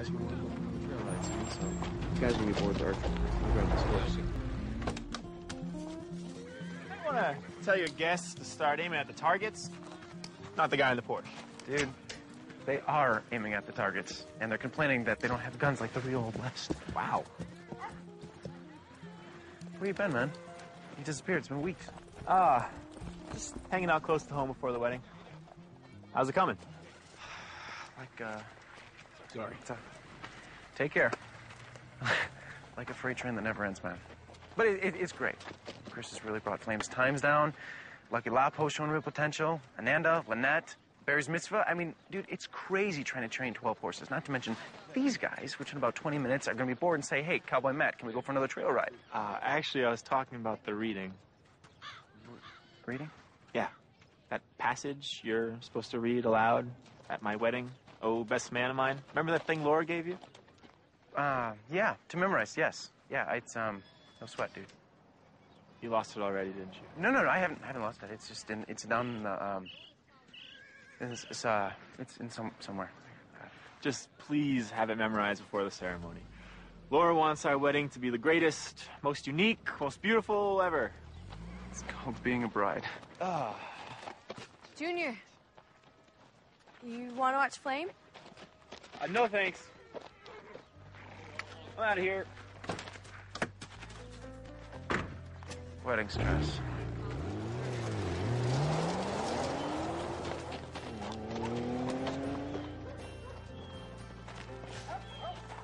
guys want to trail ride soon, so you guys will be bored dark. We'll grab this horse. I want to tell your guests to start aiming at the targets, not the guy in the Porsche. Dude, they are aiming at the targets, and they're complaining that they don't have guns like the real Old West. Wow. Where you been, man? You disappeared. It's been weeks. Just hanging out close to home before the wedding. How's it coming? Sorry. Take care. Like a freight train that never ends, man. But it's great. Chris has really brought Flame's times down. Lucky Lapo's showing real potential. Ananda, Lynette, Barry's mitzvah. I mean, dude, it's crazy trying to train 12 horses. Not to mention these guys, which in about 20 minutes are going to be bored and say, hey, Cowboy Matt, can we go for another trail ride? Actually, I was talking about the reading. Reading? Yeah. That passage you're supposed to read aloud at my wedding. Oh, best man of mine. Remember that thing Laura gave you? Yeah, to memorize, yes. Yeah, it's, no sweat, dude. You lost it already, didn't you? No, I haven't lost it. It's just it's down in the, it's in somewhere. Just please have it memorized before the ceremony. Laura wants our wedding to be the greatest, most unique, most beautiful ever. It's called being a bride. Junior, you want to watch Flame? No thanks. I'm out of here. Wedding stress.